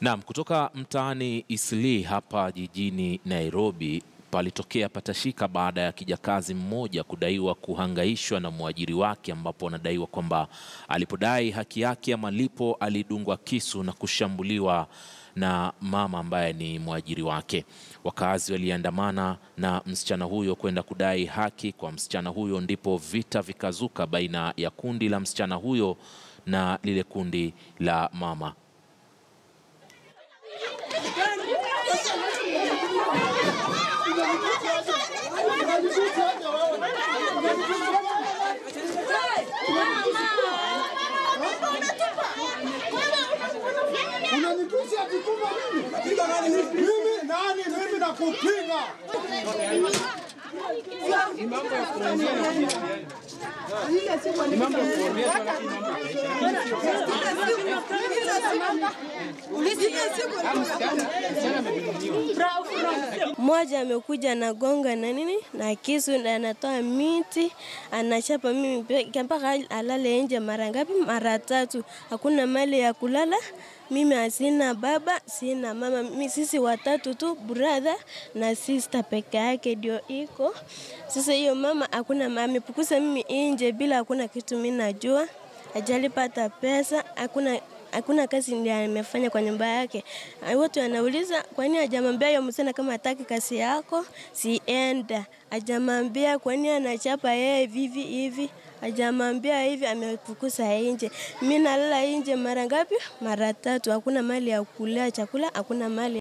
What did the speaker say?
Naam, kutoka mtaani Eastleigh hapa jijini Nairobi palitokea patashika baada ya kijakazi mmoja kudaiwa kuhangaishwa na mwajiri wake, ambapo anadaiwa kwamba alipodai haki yake ya malipo alidungwa kisu na kushambuliwa na mama ambaye ni mwajiri wake. Wakazi waliandamana na msichana huyo kwenda kudai haki kwa msichana huyo, ndipo vita vikazuka baina ya kundi la msichana huyo na lile kundi la mama. Mimi nakupiga. Mmoja amekuja na gonga na nini na kisu na anatoa miti, anachapa mimi mpaka alale nje mara ngapi? Mara 3. Hakuna mali ya kulala. Mimi sina baba, sina mama. Mimi sisi watatu tu, brother na sister peke yake ndio iko. Sasa hiyo mama hakuna mama, amepukusa mimi nje bila hakuna kitu mimi najua. Hajalipata pesa, hakuna kazi ndiye amefanya kwa nyumba yake. Watu wanauliza kwa nini hajamwambia yeye msana kama hataki kazi yako sienda. Hajamwambia kwa nini anachapa yeye vivi hivi. Hajamwambia hivi, amepukusa nje. Mimi nalala nje mara ngapi? Mara 3. Hakuna mali ya kula chakula, hakuna mali